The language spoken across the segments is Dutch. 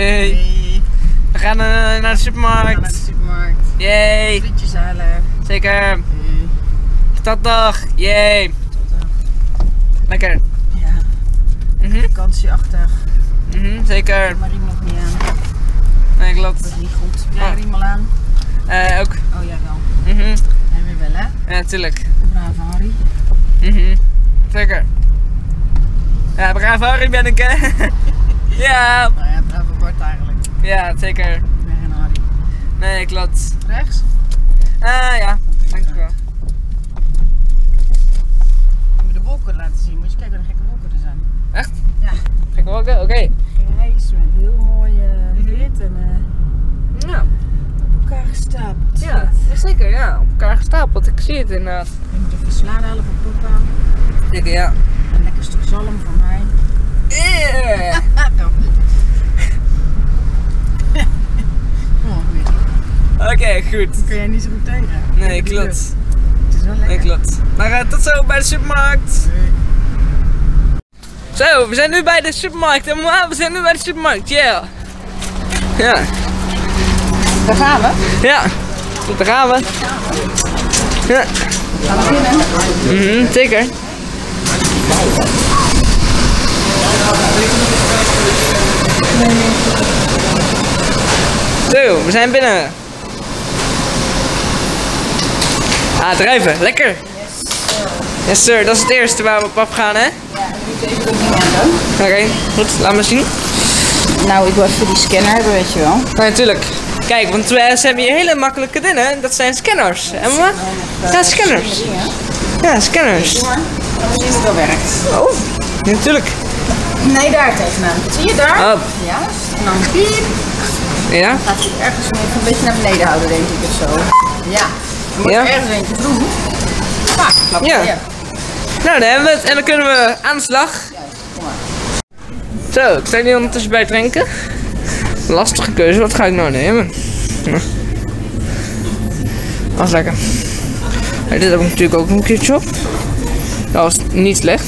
Hey. We gaan naar de supermarkt. We gaan naar de supermarkt. Yay. Frietjes halen. Zeker. Hey. Staddag. Yay. Lekker. Ja. Vakantieachtig. Zeker. Maar riem nog niet aan. Nee, klopt. Dat is niet goed. Heb jij riem al aan? Ook. Oh, jij wel. En weer wel, hè? Ja, tuurlijk. De brave Harry. Zeker. Ja, brave Harry ben ik, hè? Ja. Nou ja, brave Bart eigenlijk. Ja, zeker. Ik ben geen Harry. Nee, klopt. Rechts? Ja. Dankjewel. Om je de wolken laten zien. Moet je kijken wat een gekke wolken er zijn. Echt? Ja. Ga ik wel ook? Oké. Grijs met heel mooi wit en Ja. op elkaar gestapeld. Ja, zeker. Ja. Op elkaar gestapeld. Ik zie het inderdaad. Je moet even sla halen voor papa. Zeker, ja. Een lekker stuk zalm voor mij. Oké, goed. Dat kun jij niet zo goed tegen. Nee, klopt. Het is wel lekker. Nee, klopt. Maar tot zo bij de supermarkt. Zo, we zijn nu bij de supermarkt. We zijn nu bij de supermarkt, yeah. Ja. Daar gaan we. Ja. Goed, daar gaan we. Ja. Gaan we binnen? Zeker. Zo, we zijn binnen. Drijven, lekker. Yes sir, dat is het eerste waar we op af gaan, hè? Ja, en nu moet je even dat ding aan doen. Oké, goed, laat maar zien. Nou, ik wil even die scanner hebben, weet je wel. Ja, natuurlijk. Kijk, want ze hebben hier hele makkelijke dingen. Dat zijn scanners. En mama? Ja, scanners. Ja, scanners. Doe maar. Dan zien hoe dat werkt. Oh, natuurlijk. Nee, daar tegenaan. Zie je daar? Oh. Juist. En dan piep. Ja? Gaat hij ergens mee even een beetje naar beneden houden, denk ik, of zo. Ja. Je moet Ja. er ergens eentje doen. Klap. Ja. Nou, dan hebben we het. En dan kunnen we aan de slag. Kom maar. Zo, ik sta hier ondertussen bij het drinken. Lastige keuze, wat ga ik nou nemen? Dat is lekker. Ja, dit heb ik natuurlijk ook een keertje op. Dat was niet slecht.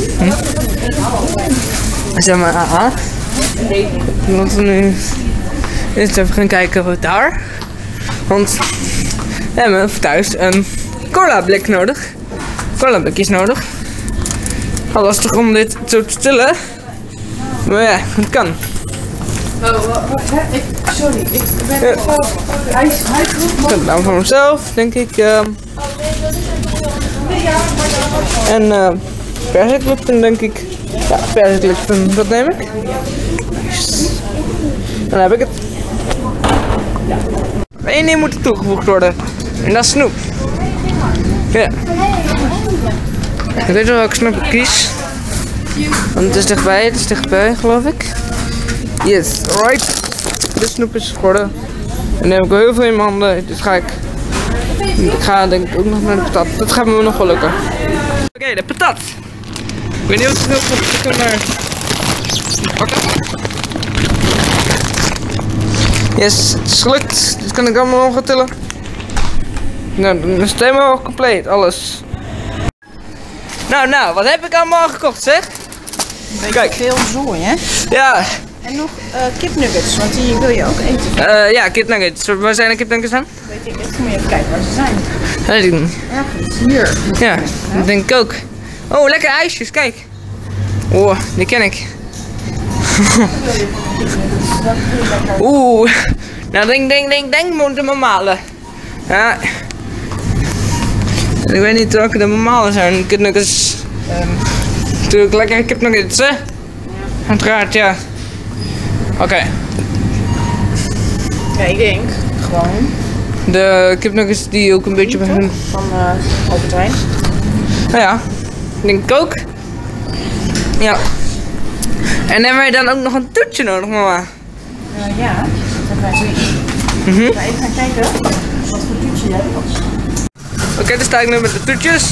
Zeg maar, aha. Want we nu eerst even gaan kijken wat daar. Want we hebben thuis een cola blik nodig. Cola blikjes nodig. Al lastig om dit zo te stillen. Maar ja, het kan. Sorry, ik ben hij is goed. Ik dan voor mezelf, denk ik. En perziklipton, denk ik. Ja, perziklipton, dat neem ik. Dan heb ik het. Eén ding moet er toegevoegd worden. En dat is snoep. Ja. Ik weet wel welke snoep ik kies. Want het is dichtbij, geloof ik. Yes, alright. De snoep is geworden. En dan heb ik wel heel veel in mijn handen, dus ik ga denk ik ook nog naar de patat. Dat gaat me nog wel lukken. Oké, de patat. Ik weet niet of het heel goed is, maar pakken. Yes, het is gelukt. Dus kan ik allemaal nog gaan tillen. Nou, dan is het helemaal compleet, alles. Nou, wat heb ik allemaal gekocht, zeg? Kijk. Veel zooi, hè? Ja. En nog kipnuggets, want die wil je ook eten. Ja, kipnuggets. Waar zijn de kipnuggets aan? Weet ik echt, moet je even kijken waar ze zijn. Weet ik niet. Ergens hier. Ja, dat denk ik ook. Oh, lekker ijsjes, kijk. Oh, die ken ik. Oeh. Nou, denk, moeten we malen. Ja. Ik weet niet welke de normale zijn. Kipnuggets. Natuurlijk lekker kipnuggets, hè? Uiteraard, ja. Oké. Ja, ik denk gewoon. De kipnuggets die ook een beetje bij hun. Van Albert Heijn. Nou ja, denk ik ook. Ja. En hebben wij dan ook nog een toetje nodig, mama? Ja, dat hebben wij zoiets. Ga even gaan kijken wat voor toetje je hebt. Oké, dan sta ik nu met de toetjes.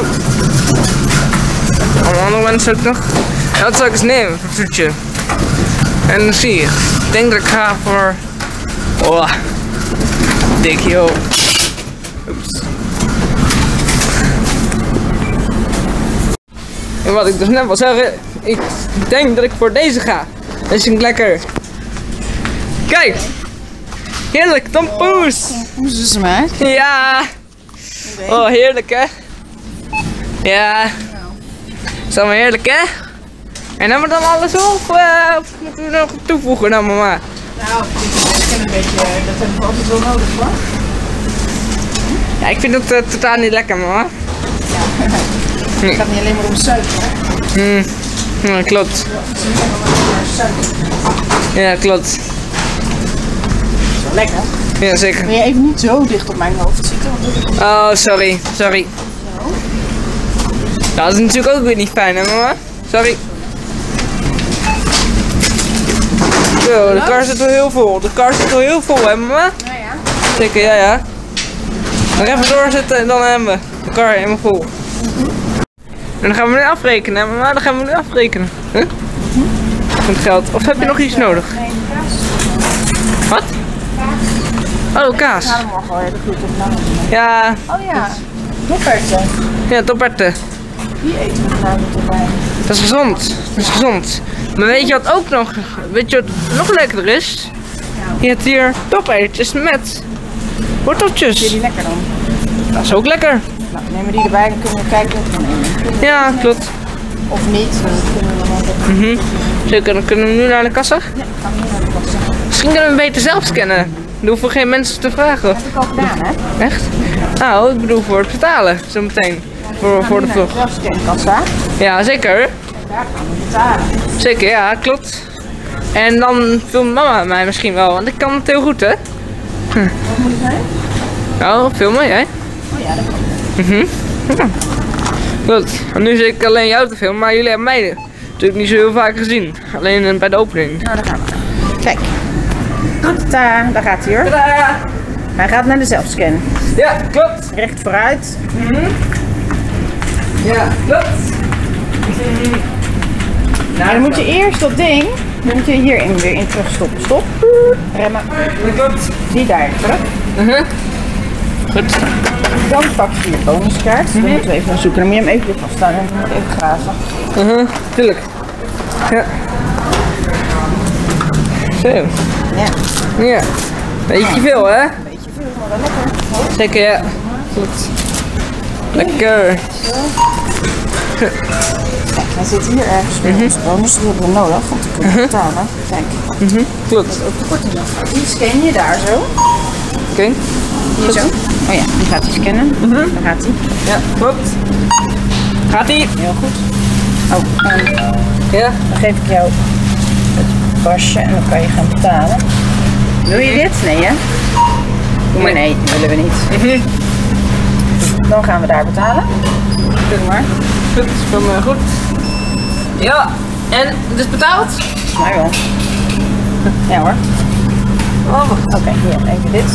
Alle andere mensen ook nog. En wat zal ik eens nemen voor toetje? En dan zie je. Ik denk dat ik ga voor. Oh, dik joh. Oeps. En wat ik dus net wil zeggen, ik denk dat ik voor deze ga. Dat is een lekker Kijk! Heerlijk, tompoes! Tompoes is smaak. Ja! Oh, heerlijk hè? Ja. Is allemaal heerlijk hè? En hebben we dan alles op? Of moeten we nog toevoegen dan mama? Nou, ik ken een beetje, dat hebben we altijd wel nodig hoor. Ja, ik vind het totaal niet lekker mama. Het gaat niet alleen maar om suiker hè? Ja, klopt. Ja, klopt. Zo lekker. Ja, zeker. Wil je even niet zo dicht op mijn hoofd zitten? Want Oh, sorry. Sorry. Ja, dat is natuurlijk ook weer niet fijn hè mama? Sorry. Zo, de kar zit wel heel vol. De kar zit wel heel vol hè mama? nou ja. Zeker, ja. Nog even doorzetten en dan hebben we de kar helemaal vol. En dan gaan we nu afrekenen hè mama? Dan gaan we nu afrekenen. Huh? Met geld. Of heb je nog iets nodig? Nee, de kaas is toch Wat? Oh, kaas. We gaan hem morgen wel hele goed op namen. Ja, Oh ja, dopperten. ja, toperten. Die eten we vanavond erbij. Dat is gezond. Dat is gezond. Maar weet je wat ook nog, weet je wat nog lekkerder is? Je hebt hier topertjes met worteltjes. Vind je die lekker dan? Dat is ook lekker. Nou, nemen we die erbij, dan kunnen we kijken wat we nemen. Ja, klopt. Of niet, dan kunnen we dan altijd... Zeker, dan kunnen we nu naar de kassa. Ja, gaan we nu naar de kassa. Misschien kunnen we beter zelf scannen. Dan hoeven we geen mensen te vragen. Dat heb ik al gedaan, hè? Echt? Nou, ik bedoel voor het betalen, zometeen. Voor de vlog. Zelfscankassa. Ja, zeker. Daar gaan we betalen. Zeker, ja, klopt. En dan filmt mama mij misschien wel, want ik kan het heel goed, hè? Wat moet het zijn? Nou, filmen jij? Oh ja, dat kan. Ja. Goed, en nu zit ik alleen jou te filmen, maar jullie hebben mij natuurlijk niet zo heel vaak gezien. Alleen bij de opening. Nou, daar gaan we. Kijk. Tada, daar gaat hij hoor. Tadaa! Hij gaat naar de zelfscan. Ja, klopt. Recht vooruit. Ja, klopt. Nou, dan moet je eerst dat ding, dan moet je hierin weer in terugstoppen. Stop. Remmen. Dat klopt. Die daar terug. Goed. Dan pak je je bonuskaart. Dan moeten we even gaan zoeken. Dan moet je hem even weer vasthouden en dan moet je even graven. Tuurlijk. Ja. Zo. Ja, Ja. Beetje veel, hè? een beetje veel, maar wel lekker. Zeker, ja. Goed. Lekker. Kijk, hij zit hier ergens bij ons bonus. Die hebben we nodig om te kunnen betalen. Kijk, Klopt. ook de korting nog. Die scan je daar zo. Oké. Hier zo. Oh ja, die gaat hij scannen. Daar gaat hij. Ja, klopt. Gaat-ie? Heel goed. Oh, en Ja. dan geef ik jou het pasje en dan kan je gaan betalen. Wil je dit? Nee, hè? Doe maar nee, dat willen we niet. Dan gaan we daar betalen. Doe maar. Goed, van goed. Ja, en het is betaald? Volgens mij wel. Ja hoor. Oh. Oké, hier, even dit.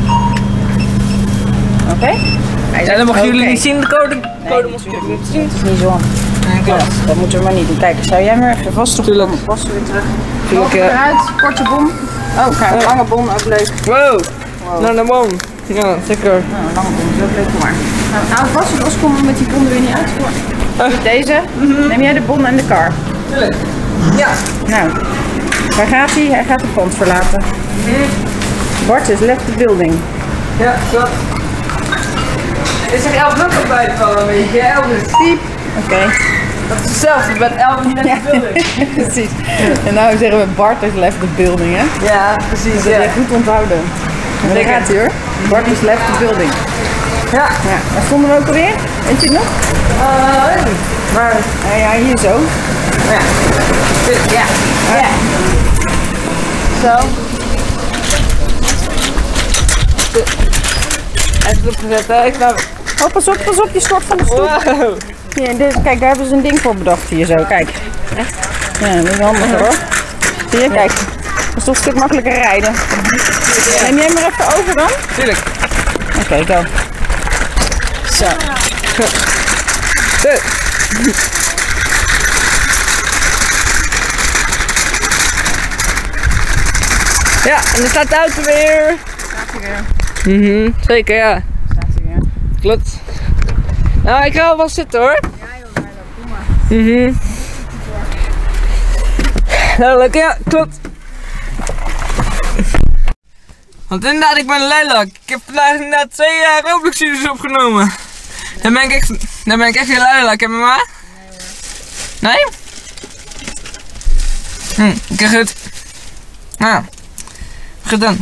Oké. En dan mogen jullie oké. niet zien, de code. Nee, Code mocht natuurlijk jullie niet. niet zien. Het is niet zo handig. Nee, klopt. Dat moeten we maar niet doen. Kijk, zou jij maar even vast Tuurlijk. passen weer terug. Tuurlijk, Ogen ja. eruit, korte bon. Oh, kijk, lange bon, ook leuk. Wow. Nou, de bom. Ja, zeker. Nou, lange bon is ook leuk, kom maar. Nou, vast, anders komen we met die bon er weer niet uit. Deze, neem jij de bon en de kar. Tuurlijk. Ja. Nou, waar gaat hij? Hij gaat het pand verlaten. Bart is left the building. Ja, klopt. Ik zeg Elf ook al bij van een beetje. Elvis. Piep. Oké. Dat is hetzelfde met Elvis niet net de Precies. En nou zeggen we Bart is left the building, hè? Ja, precies. Dat heb je goed onthouden. Maar daar Zeker. gaat hij hoor. Bart is left the building. Ja. Ja, waar stonden we ook alweer? Weet je het nog? Weet ik niet. Maar, Ja, hier zo. ja. Ja. Ja. Zo. Even opgezet, hè? Ik snap het. Oh, pas op, je stort van de stoel. Wow. Hier, kijk, daar hebben ze een ding voor bedacht hier zo. Kijk. Ja, dat is handig hoor. Zie je, kijk. Dat is toch een stuk makkelijker rijden. Neem jij maar even over dan? Tuurlijk. Oké, go. Zo. Zo. Ja, en dan staat de auto weer. Gaat hij weer. Zeker, ja. Staat hij weer. Klopt. Nou, ik ga wel zitten hoor. Ja joh, doe maar. Nou, leuk, ja, klopt. Want inderdaad, ik ben Leilak. Ik heb vandaag inderdaad 2 Roblox-video's opgenomen. Dan ben ik echt heel Leilak, hè mama? Nee? Oké, goed. Nou, goed dan.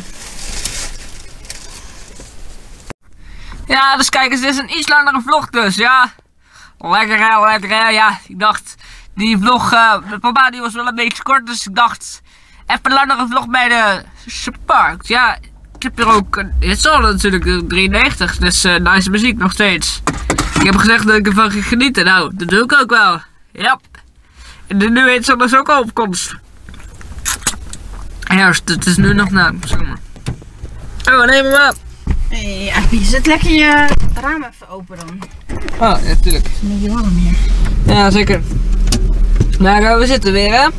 Ja, dus kijk eens, dit is een iets langere vlog dus, ja. Lekker hè, ja. Ik dacht, die vlog, papa die was wel een beetje kort, dus ik dacht, even een langere vlog bij de Park. Ja, ik heb hier ook, het is al natuurlijk 93, dus nice muziek nog steeds. Ik heb gezegd dat ik ervan ga genieten, nou, dat doe ik ook wel. Ja. En de nieuwe hits is ook al op komst. Ja, het is nu nog na, zomer. Oh, nee mama. Ja, zet lekker je raam even open dan. Oh, ja, tuurlijk. Is een beetje warm hier. Ja, zeker. Maar we zitten weer, hè?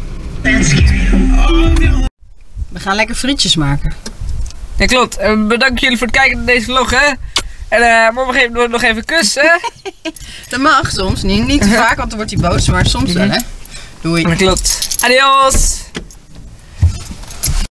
We gaan lekker frietjes maken. Ja, klopt. Bedankt jullie voor het kijken naar deze vlog, hè? En mama geeft nog even kus, hè? Dat mag soms, niet te vaak, want dan wordt hij boos, maar soms wel, hè? Doei. Ja, klopt. Adios!